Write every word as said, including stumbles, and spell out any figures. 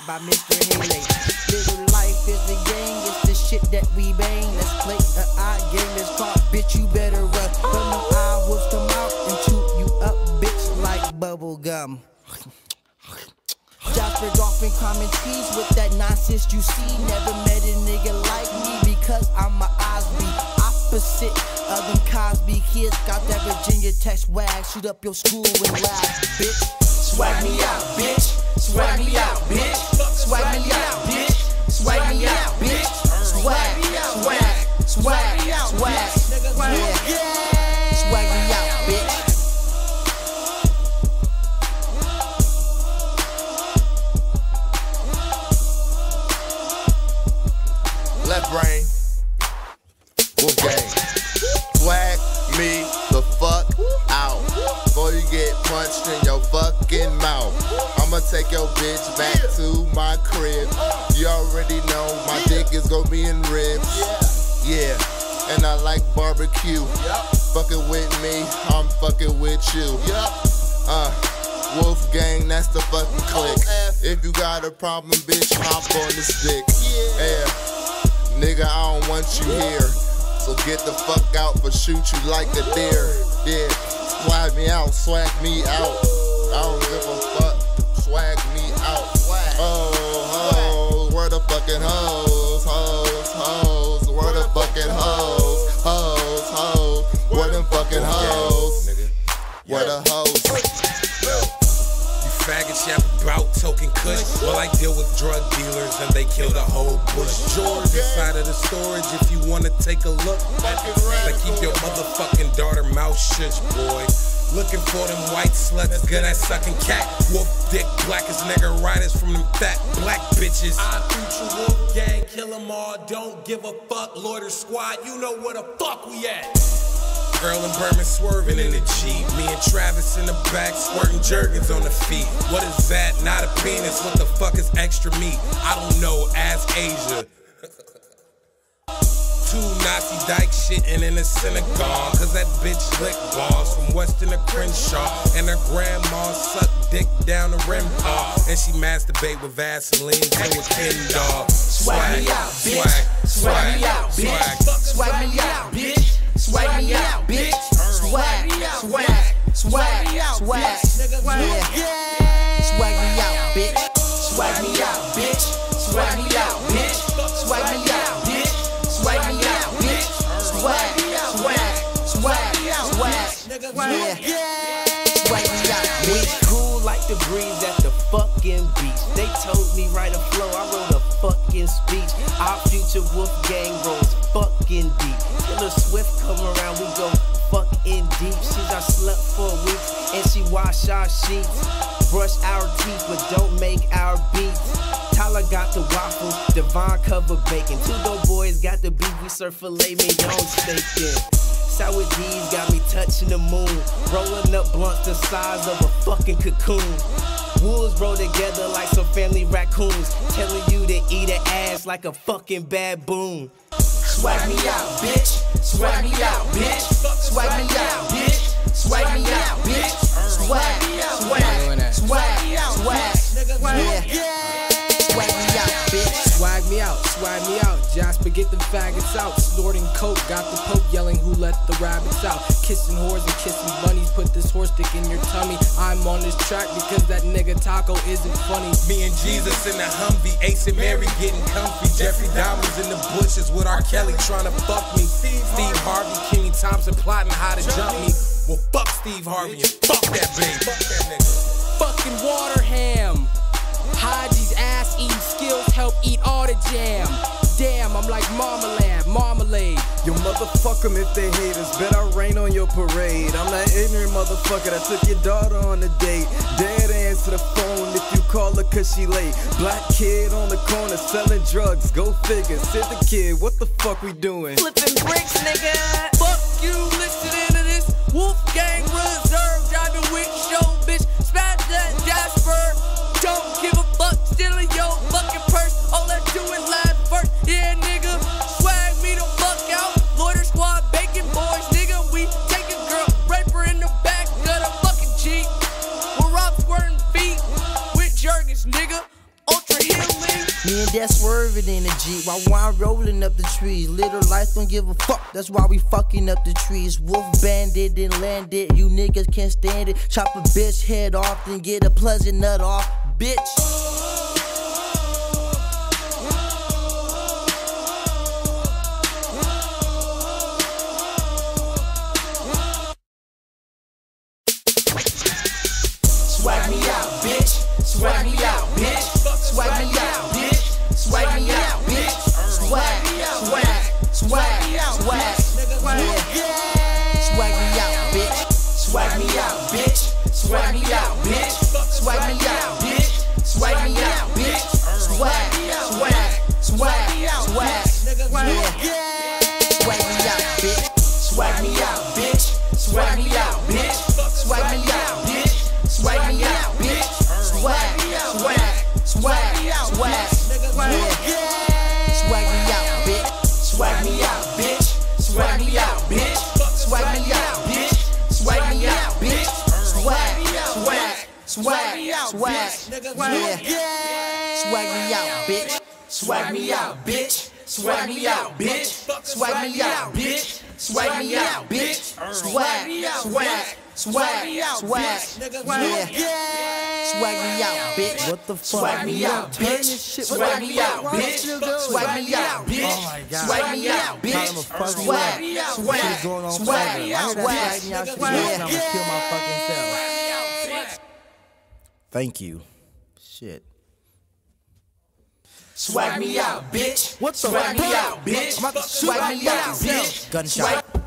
by Mister Haley. Little life is the game, it's the shit that we bang. Let's play an odd game, it's called bitch, you better run. From the eye wolves come out and chew you up, bitch, like bubble gum. Jasper golfing common trees with that nonsense you see. Never met a nigga like me because I'm a Osby. Opposite of them Cosby kids, got that Virginia Tech swag. Shoot up your school and laugh, bitch. Swag me out, bitch. Swag me out, bitch. Swag me out, bitch. Swag me out, bitch. Swag, swag, swag, swag, yeah. Swag me out, bitch. Left brain, Wolf Gang. Swag me the fuck out before you get punched in your fucking mouth. I'ma take your bitch back to my crib. You already know my dick is gonna be in ribs. Yeah, and I like barbecue. Fucking with me, I'm fucking with you. Uh, Wolf Gang, that's the fucking click. If you got a problem, bitch, hop on this dick. Yeah. Nigga, I don't want you here, so get the fuck out for shoot you like a deer. Yeah, swag me out, swag me out. I don't give a fuck, swag me out. Oh, hoes, where the fucking hoes, hoes, hoes, where the fucking hoes, hoes, hoes, where them fucking hoes, where the hoes. Faggots yap about token kush. Well, I deal with drug dealers and they kill the whole bush. George inside of the storage if you wanna take a look. Like keep your motherfucking daughter mouth shut, boy. Looking for them white sluts, good at sucking cat. Wolf dick, blackest nigga riders from them fat black bitches. I future Wolf Gang, kill them all, don't give a fuck. Loiter Squad, you know where the fuck we at. Earl and Berman swerving in the Jeep. Me and Travis in the back squirting Jergens on the feet. What is that? Not a penis. What the fuck is extra meat? I don't know. Ask Asia. Two Nazi dyke shitting in the synagogue. Cause that bitch lick balls from Weston to Crenshaw. And her grandma sucked dick down the rim paw. And she masturbate with Vaseline and with Ken dog. Swag me out, bitch. Swag me out, bitch. Swag me out, bitch. Swag me out, bitch. Swag, swag, swag, swag, yeah. Swag me out, bitch. Swag me out, bitch. Swag me out, bitch. Swag me out, bitch. Swag me out, bitch. Swag, swag, swag, swag, yeah. Swag me out, bitch. Cool like the breeze at the fucking beach. They told me write a flow, I wrote a fucking speech. Our future Wolf Gang rolls fucking deep. Taylor Swift come around, we go fucking deep. She's our slut for weeks, and she wash our sheets. Brush our teeth, but don't make our beats. Tyler got the waffles, Devon cover bacon. Two dope boys got the beef, we serve filet mignon steak in. Sour D's got me touching the moon. Rolling up blunts the size of a fucking cocoon. Wolves roll together like some family raccoons. Telling you to eat an ass like a fucking baboon. Swag me out, bitch. Swag me out, bitch. Swag me out, bitch. Swag me out, bitch. Swag, swag, swag, swag, yeah. Swag me out, bitch. Swag me out, swag me out. Jasper, get them faggots out. Snorting coke, got the pope yelling who let the rabbits out. Kissing whores and kissing bunnies, put this horse dick in your tummy. I'm on this track because that nigga Taco isn't funny. Me and Jesus in the Humvee, Ace and Mary getting comfy. Jeffrey Dahmer's in the bushes with R. Kelly trying to fuck me. Steve Harvey, Kenny Thompson plotting how to jump me. Well, fuck Steve Harvey and fuck that baby. Fuck that nigga. Fucking water ham. Haji's ass eating skills help eat all the jam. Damn, I'm like marmalade, marmalade. Yo, motherfuck 'em if they hate us. Bet I rain on your parade. I'm that ignorant motherfucker that took your daughter on a date. Dead answer the phone if you call her cause she late. Black kid on the corner selling drugs. Go figure. Said the kid, what the fuck we doing? Flipping bricks, nigga. Fuck you listening to this Wolf Gang Reserve. Driving with show, bitch. Smash that Jasper. Don't give a fuck. Stealing your fucking purse. All I do is laugh first. Yeah, nigga. Swag me the fuck out. Loiter Squad, bacon boys. Nigga, we take a girl. Rape her in the back of the fucking Jeep. We're off squirting feet with Jergens, nigga. Ultra hit. that swerving in the Jeep while I'm rolling up the trees. Little life don't give a fuck, that's why we fucking up the trees. Wolf banded and landed, you niggas can't stand it. Chop a bitch head off, then get a pleasant nut off, bitch. Swag me out, bitch. Swag me out, bitch. Swag me out, bitch. Swag me out, bitch. Swag, swag, swag, swag. Swag me out, bitch. Swag me out, bitch. Swag me out, bitch. Swag me out, bitch. Swag me out, bitch. Swag, swag, swag, swag. Swag me out, bitch. Swag me out, bitch. Swag me out, bitch. Swag me out, bitch. Swag me out, bitch. Swag, swag, swag, swag. Swag me out, bitch. Swag me out, bitch. Swag me out, bitch. Swag me out, bitch. Swag me out, bitch. Swag, swag, swag, swag. Yeah. Swag me out, bitch. Swag me out, bitch. Swag me out, bitch. Swag me out, bitch. Swag me out, bitch. Swag, swag, swag, swag. Yeah. Swag me out, bitch. What the fuck? Swag me out, Turn bitch. this shit- Swag me out, Why bitch. still going? Swag me out, bitch. Oh my God. Swag me out, Call him a bitch. fucking Swag, Shit swag, going on swag, forever. I heard that swag me out shit. swag. I'm gonna kill my fucking self. Thank you. Shit. Swag me out, bitch. What the Swag me fuck? out, bitch. I'm about to shoot Swag me my out, fucking bitch. self. Gunshot. Swag-